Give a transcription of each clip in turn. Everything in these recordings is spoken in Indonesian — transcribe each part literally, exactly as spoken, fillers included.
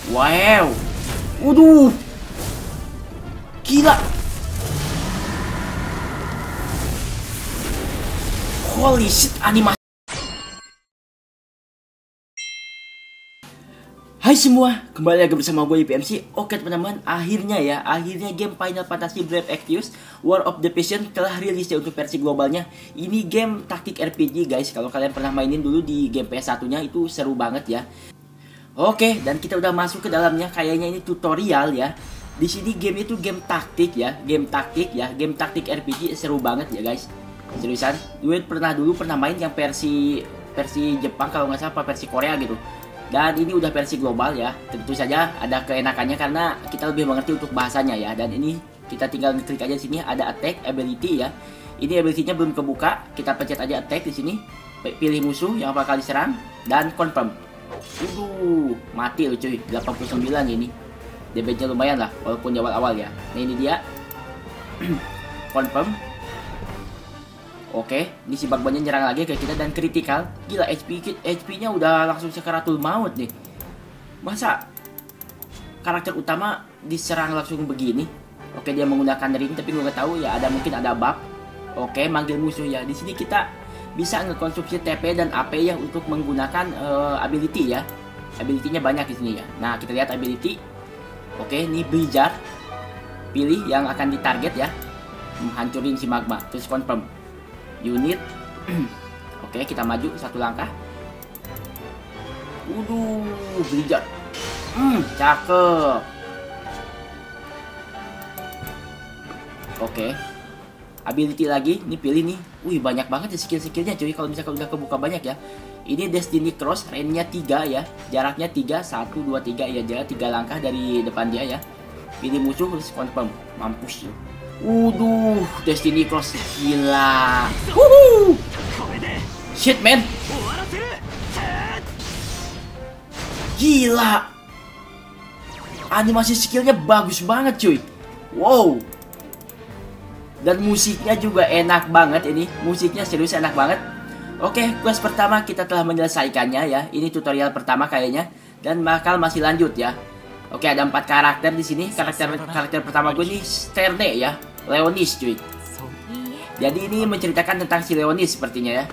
Wow. Waduh. Gila. Holy shit, animasi. Hai semua, kembali lagi bersama gue I P M C. Oke teman-teman, akhirnya ya, akhirnya game Final Fantasy Brave Exvius War of the Passion telah rilis ya untuk versi globalnya. Ini game taktik R P G guys. Kalau kalian pernah mainin dulu di game P S satu nya itu seru banget ya. Oke, dan kita udah masuk ke dalamnya. Kayaknya ini tutorial ya. Di sini game itu game taktik ya, game taktik ya, game taktik R P G seru banget ya guys. Seriusan, gue pernah dulu pernah main yang versi versi Jepang kalau nggak salah, apa versi Korea gitu. Dan ini udah versi global ya. Tentu saja ada keenakannya karena kita lebih mengerti untuk bahasanya ya. Dan ini kita tinggal klik aja di sini ada attack ability ya. Ini ability-nya belum kebuka. Kita pencet aja attack di sini. Pilih musuh yang bakal diserang dan confirm. Waduh, mati loh cuy. delapan puluh sembilan ini. Damage-nya lumayan lah walaupun di awal-awal ya. Nah, ini dia. Confirm. Oke, ini si Bagbannya nyerang lagi ke kita dan kritikal. Gila, H P H P-nya udah langsung sekaratul maut nih. Masa karakter utama diserang langsung begini? Oke, dia menggunakan ring tapi gue nggak tahu ya, ada mungkin ada bug. Oke, manggil musuh ya. Di sini kita bisa ngekonsumsi T P dan A P ya untuk menggunakan uh, ability ya. Ability-nya banyak di sini ya. Nah, kita lihat ability. Oke, ini Blizzard. Pilih yang akan ditarget ya. Menghancurin si magma. Terus confirm. Unit. Oke, kita maju satu langkah. Waduh, Blizzard. Hmm, cakep. Oke. Ability lagi, ini pilih nih. Wih, banyak banget ya skill-skillnya cuy. Kalau misalkan udah kebuka banyak ya. Ini Destiny Cross, range-nya tiga ya. Jaraknya tiga, satu, dua, tiga ya. Jarak tiga langkah dari depan dia ya. Pilih musuh, terus confirm. Mampus ya. Waduh, Destiny Cross gila. Wuhu. Shit man. Gila. Animasi skillnya bagus banget cuy. Wow. Dan musiknya juga enak banget ini. Musiknya serius enak banget. Oke, quest pertama kita telah menyelesaikannya ya. Ini tutorial pertama kayaknya. Dan bakal masih lanjut ya. Oke, ada empat karakter di sini. Karakter karakter pertama gue nih Sterne ya, Leonis cuy. Jadi ini menceritakan tentang si Leonis sepertinya ya.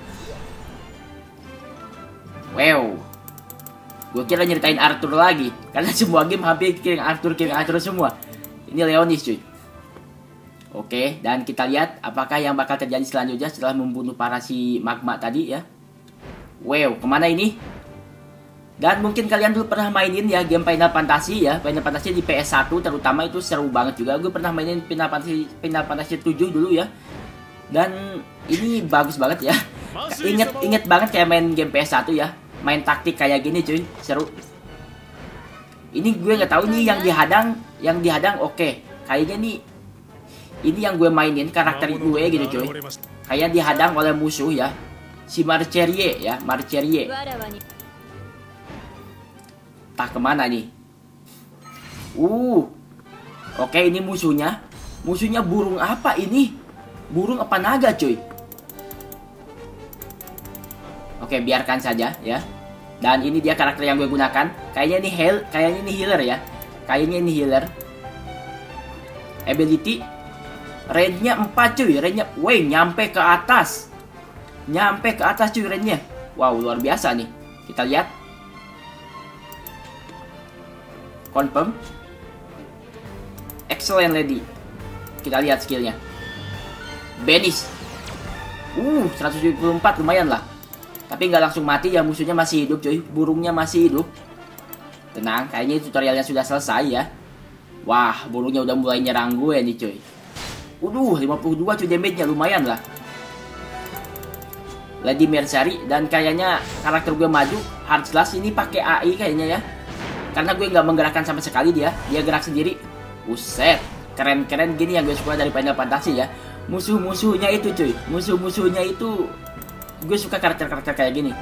Wow. Gue kira nyeritain Arthur lagi, karena semua game hampir kirim Arthur kirim Arthur semua. Ini Leonis cuy. Oke, dan kita lihat apakah yang bakal terjadi selanjutnya setelah membunuh para si magma tadi ya. Wow, kemana ini? Dan mungkin kalian dulu pernah mainin ya game Final Fantasy ya. Final Fantasy di P S satu terutama itu seru banget juga. Gue pernah mainin Final Fantasy Final Fantasy tujuh dulu ya. Dan ini bagus banget ya. Ingat inget banget kayak main game P S satu ya. Main taktik kayak gini cuy, seru. Ini gue nggak tahu nih yang dihadang, yang dihadang oke. Okay. Kayaknya nih ini yang gue mainin karakter gue gitu cuy. Kayak dihadang oleh musuh ya. Si Marcherie ya, Marcherie. Tak kemana nih? Uh, oke ini musuhnya. Musuhnya burung apa ini? Burung apa naga cuy? Oke, biarkan saja ya. Dan ini dia karakter yang gue gunakan. Kayaknya ini heal, kayaknya ini healer ya. Kayaknya ini healer. Ability, range-nya empat cuy. Range-nya, weh, nyampe ke atas. Nyampe ke atas cuy range-nya. Wow, luar biasa nih. Kita lihat. Confirm. Excellent lady. Kita lihat skillnya. Banish. Uh, seratus tujuh puluh empat lumayan lah. Tapi nggak langsung mati ya, musuhnya masih hidup cuy. Burungnya masih hidup. Tenang, kayaknya tutorialnya sudah selesai ya. Wah, burungnya udah mulai nyerang gue nih cuy. Waduh, lima puluh dua cuy damage-nya lumayan lah. Lady Mercenary dan kayaknya karakter gue maju. Hard Slash ini pakai A I kayaknya ya. Karena gue nggak menggerakkan sama sekali dia. Dia gerak sendiri. Buset. Keren-keren gini yang gue suka dari Final Fantasy ya. Musuh-musuhnya itu cuy. Musuh-musuhnya itu. Gue suka karakter-karakter kayak gini.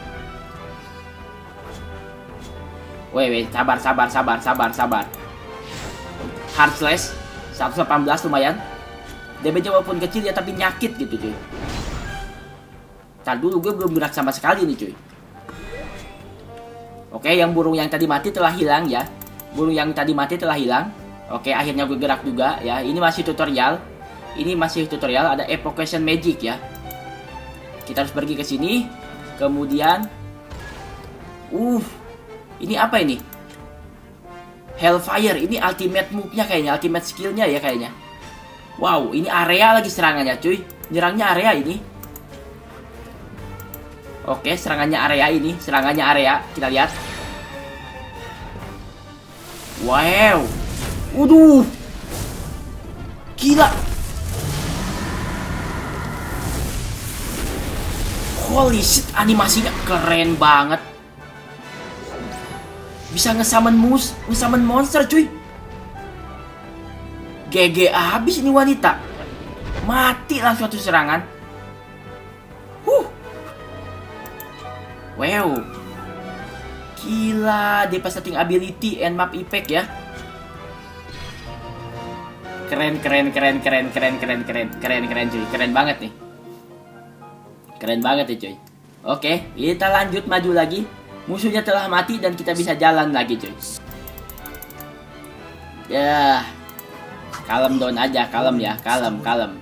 Weh, weh. Sabar, sabar, sabar, sabar, sabar. Hard Slash. seratus delapan belas lumayan. Damage walaupun kecil ya tapi nyakit gitu cuy. Ntar dulu gue belum gerak sama sekali nih cuy. Oke, yang burung yang tadi mati telah hilang ya. burung yang tadi mati telah hilang. Oke, akhirnya gue gerak juga ya. Ini masih tutorial. Ini masih tutorial, ada evocation magic ya. Kita harus pergi ke sini. Kemudian uh, ini apa ini? Hellfire, ini ultimate move-nya kayaknya, ultimate skill-nya ya kayaknya. Wow, ini area lagi serangannya, cuy. Nyerangnya area ini. Oke, serangannya area ini, serangannya area. Kita lihat. Wow. Waduh. Gila. Holy shit, animasinya keren banget. Bisa ngesummon mus, ngesummon monster, cuy. G G habis ini wanita. Mati langsung satu serangan. Huh. Wow. Gila, devastating ability and map effect ya. Keren, keren, keren, keren, keren, keren, keren, keren, keren, cuy. Keren banget nih. Keren banget ya, cuy. Oke, kita lanjut maju lagi. Musuhnya telah mati dan kita bisa jalan lagi, cuy. Ya. Kalem down aja, kalem ya, kalem, kalem.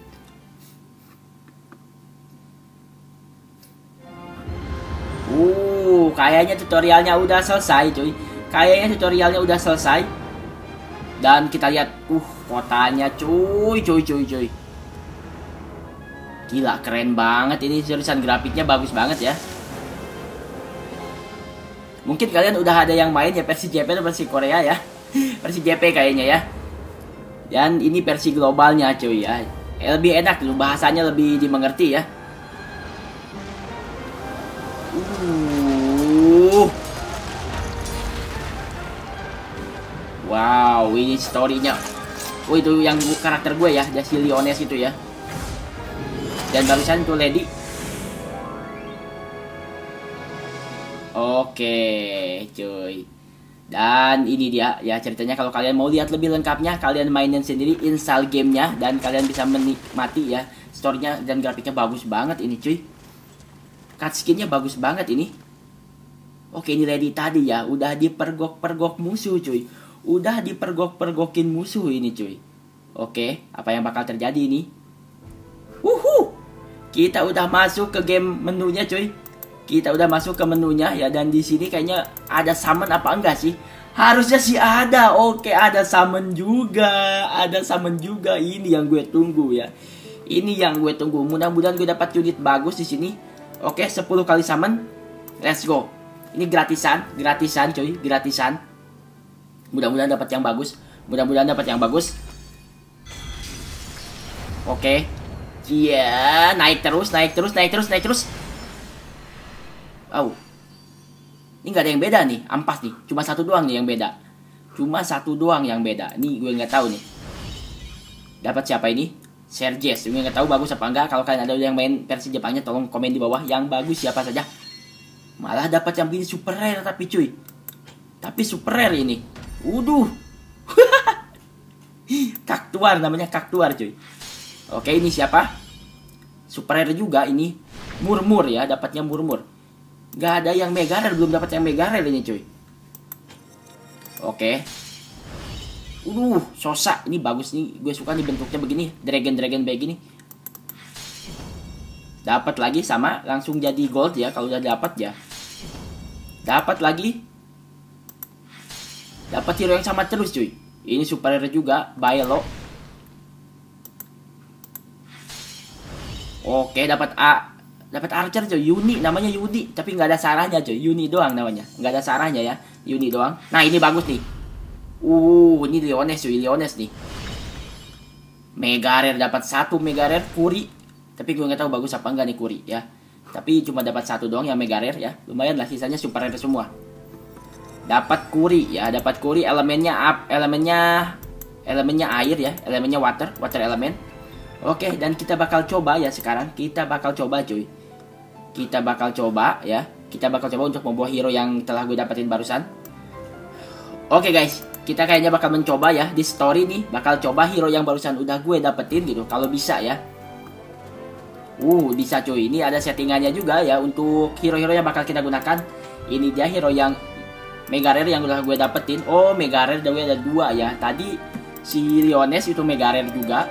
Uh, kayaknya tutorialnya udah selesai, cuy. Kayaknya tutorialnya udah selesai. Dan kita lihat, uh, kotanya, cuy, cuy, cuy, cuy. Gila, keren banget ini, seriusan grafiknya bagus banget ya. Mungkin kalian udah ada yang main ya versi J P atau versi Korea ya. Versi J P kayaknya ya. Dan ini versi globalnya, cuy ya. Lebih enak dulu, bahasanya lebih dimengerti ya. Uh. Wow, ini story-nya. Oh, itu yang karakter gue ya, Jesse Leones itu ya. Dan barusan tuh Lady. Oke, cuy. Dan ini dia ya ceritanya. Kalau kalian mau lihat lebih lengkapnya, kalian mainin sendiri, install gamenya, dan kalian bisa menikmati ya. Story-nya dan grafiknya bagus banget ini, cuy. Cutscene-nya bagus banget ini. Oke, ini Lady tadi ya, udah dipergok-pergok musuh, cuy. Udah dipergok-pergokin musuh ini, cuy. Oke, apa yang bakal terjadi ini? Wuhu! Kita udah masuk ke game menunya, cuy. Kita udah masuk ke menunya ya, dan di sini kayaknya ada summon apa enggak sih? Harusnya sih ada. Oke, ada summon juga. Ada summon juga. Ini yang gue tunggu ya. Ini yang gue tunggu. Mudah-mudahan gue dapat unit bagus di sini. Oke, sepuluh kali summon. Let's go. Ini gratisan, gratisan cuy, gratisan. Mudah-mudahan dapat yang bagus. Mudah-mudahan dapat yang bagus. Oke. Iya, naik terus, naik terus, naik terus, naik terus. Oh, ini nggak ada yang beda nih, ampas nih. Cuma satu doang nih yang beda. Cuma satu doang yang beda. Nih gue nggak tahu nih. Dapat siapa ini? Serges. Gue nggak tahu bagus apa enggak. Kalau kalian ada yang main versi Jepangnya, tolong komen di bawah yang bagus siapa saja. Malah dapat yang ini super rare tapi cuy. Tapi super rare ini. Waduh. Kaktuar namanya, kaktuar cuy. Oke, ini siapa? Super rare juga ini. Murmur ya, dapatnya murmur. Gak ada yang mega rare, belum dapat yang mega rare ini cuy. Oke. Uh, Sosa ini bagus nih, gue suka nih bentuknya begini, dragon-dragon begini. Dapat lagi sama, langsung jadi gold ya kalau udah dapat ya. Dapat lagi. Dapat hero yang sama terus cuy. Ini super rare juga, Baelo. Oke, dapat A. Dapat archer cuy, Yuni namanya Yuni, tapi nggak ada sarahnya cuy, Yuni doang namanya, nggak ada sarahnya ya, Yuni doang. Nah ini bagus nih, uh ini Leones cuy, Leones nih, mega rare, dapat satu mega rare Kuri, tapi gue nggak tahu bagus apa enggak nih Kuri ya, tapi cuma dapat satu doang yang mega rare ya, lumayan lah, sisanya super rare semua. Dapat Kuri ya, dapat Kuri, elemennya up, elemennya elemennya air ya, elemennya water, water element. Oke, dan kita bakal coba ya sekarang, kita bakal coba cuy. Kita bakal coba ya. Kita bakal coba untuk membawa hero yang telah gue dapetin barusan. Oke guys, kita kayaknya bakal mencoba ya di story nih, bakal coba hero yang barusan udah gue dapetin gitu, kalau bisa ya. Uh, bisa cuy. Ini ada settingannya juga ya untuk hero-hero yang bakal kita gunakan. Ini dia hero yang Mega Rare yang udah gue dapetin. Oh, Mega Rare gue ada dua ya. Tadi si Leones itu Mega Rare juga.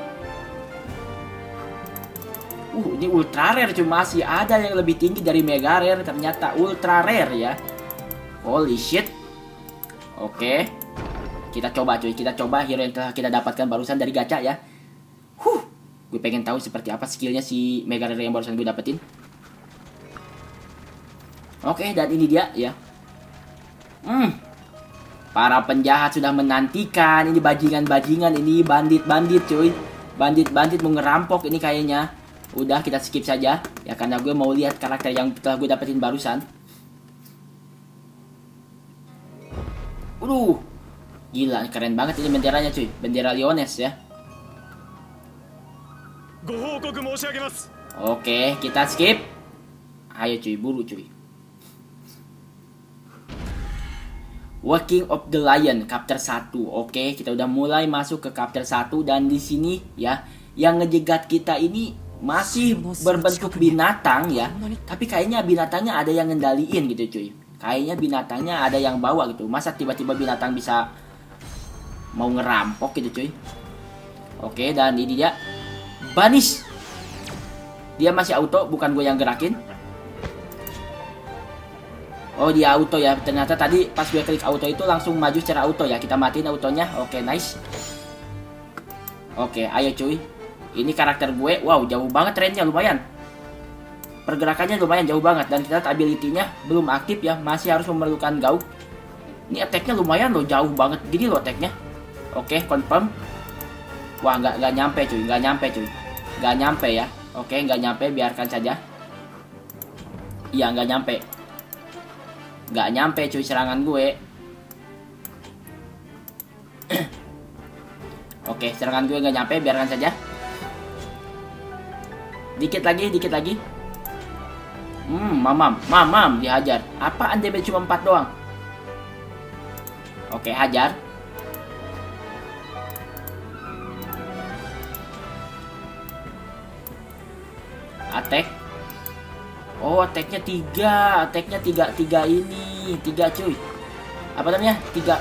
Uh, ini Ultra Rare, cuma masih ada yang lebih tinggi dari Mega Rare. Ternyata Ultra Rare ya. Holy shit. Oke. Kita coba cuy, kita coba hero yang telah kita dapatkan barusan dari gacha ya. Huh, gue pengen tahu seperti apa skillnya si Mega Rare yang barusan gue dapetin. Oke, dan ini dia ya. Hmm, para penjahat sudah menantikan. Ini bajingan-bajingan, ini bandit-bandit cuy. Bandit-bandit mau ngerampok ini kayaknya. Udah, kita skip saja ya, karena gue mau lihat karakter yang telah gue dapetin barusan. Waduh, gila, keren banget ini benderanya cuy. Bendera Leones ya. Oke, kita skip. Ayo cuy, buru cuy. Walking of the Lion, chapter satu. Oke, kita udah mulai masuk ke chapter satu. Dan di sini ya, yang ngejegat kita ini masih berbentuk binatang ya. Tapi kayaknya binatangnya ada yang ngendaliin gitu cuy. Kayaknya binatangnya ada yang bawa gitu. Masa tiba-tiba binatang bisa mau ngerampok gitu cuy. Oke, dan ini dia Banish. Dia masih auto, bukan gue yang gerakin. Oh, dia auto ya. Ternyata tadi pas gue klik auto itu langsung maju secara auto ya. Kita matiin autonya. Oke, nice. Oke, ayo cuy. Ini karakter gue. Wow, jauh banget range-nya, lumayan. Pergerakannya lumayan jauh banget. Dan kita lihat ability-nya belum aktif ya. Masih harus memerlukan gauk. Ini attack-nya lumayan loh, jauh banget. Gini loh attack-nya. Oke, confirm. Wah, nggak nggak nyampe cuy, nggak nyampe cuy. Nggak nyampe ya. Oke, nggak nyampe, biarkan saja. Iya, nggak nyampe. Nggak nyampe cuy serangan gue. Oke, serangan gue nggak nyampe, biarkan saja. Dikit lagi, dikit lagi. Hmm, mamam, mamam dihajar. Apaan damage cuma empat doang? Oke, hajar. Attack. Oh, attacknya tiga, attacknya tiga, tiga ini, tiga cuy. Apa namanya? Tiga.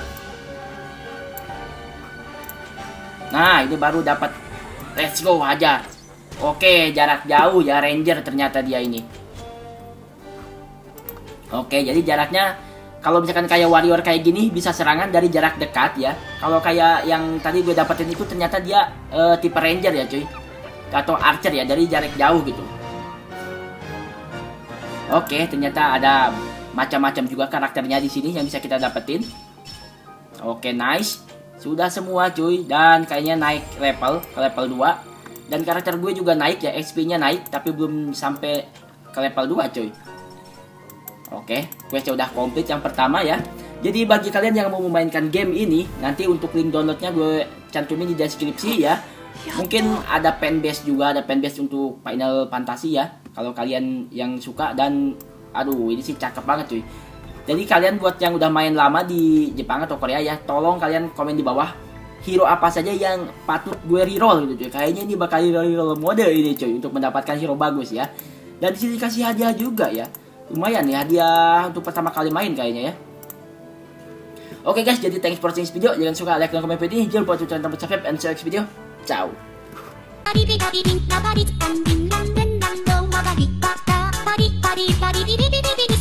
Nah, ini baru dapat. Let's go, hajar. Oke, jarak jauh ya, ranger ternyata dia ini. Oke, jadi jaraknya kalau misalkan kayak warrior kayak gini bisa serangan dari jarak dekat ya. Kalau kayak yang tadi gue dapetin itu ternyata dia uh, tipe ranger ya cuy. Atau archer ya, dari jarak jauh gitu. Oke, ternyata ada macam-macam juga karakternya di sini yang bisa kita dapetin. Oke, nice. Sudah semua cuy, dan kayaknya naik level ke level dua. Dan karakter gue juga naik ya, X P-nya naik tapi belum sampai ke level dua cuy. Oke, questnya udah komplit yang pertama ya. Jadi bagi kalian yang mau memainkan game ini, nanti untuk link downloadnya gue cantumin di deskripsi ya. Mungkin ada fanbase juga, ada fanbase untuk Final Fantasy ya. Kalau kalian yang suka, dan aduh ini sih cakep banget cuy. Jadi kalian buat yang udah main lama di Jepang atau Korea ya, tolong kalian komen di bawah hero apa saja yang patut gue reroll gitu cuy. Kayaknya ini bakal reroll mode ini cuy untuk mendapatkan hero bagus ya. Dan di sini dikasih hadiah juga ya. Lumayan ya hadiah untuk pertama kali main kayaknya ya. Oke guys, jadi thanks for watching this video. Jangan suka like dan komen video ini. Jangan lupa untuk channel tombol subscribe and share this video. Ciao. Body, body, body, body, body, body, body, body, body, body, body, body, body, body,